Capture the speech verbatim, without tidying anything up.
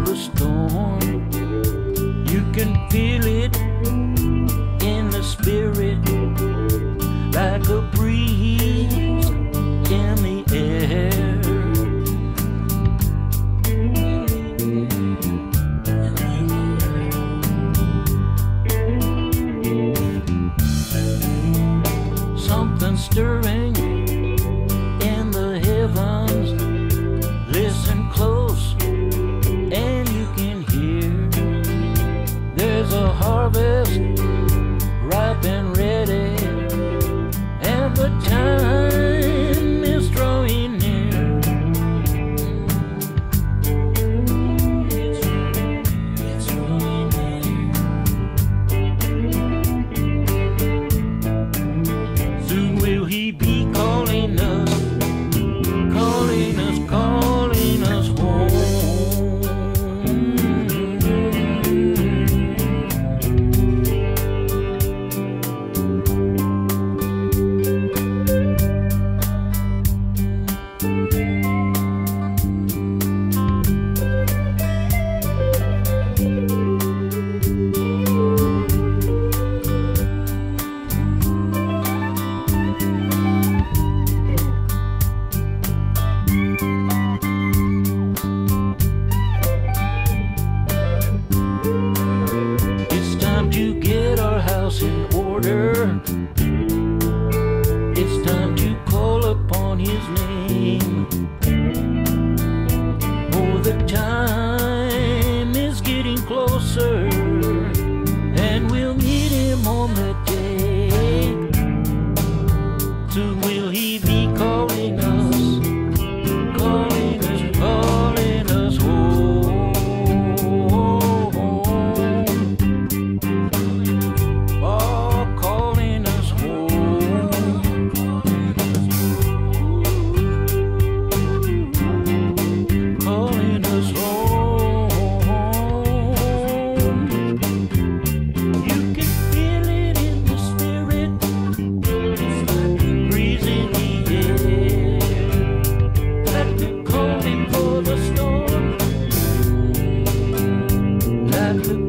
the storm. You can feel it in the spirit, like a breeze in the air. Something stirring in the heavens. Listen close and you can hear. There's a harvest ripe and ready, and the time is drawing near. It's drawing near. Soon will he be calling us, calling us, calling us home. To get our house in order, it's time to call upon his name. Oh, the time is getting closer, and we'll meet him on that day. Soon will he be calling us, calling us, calling us home. That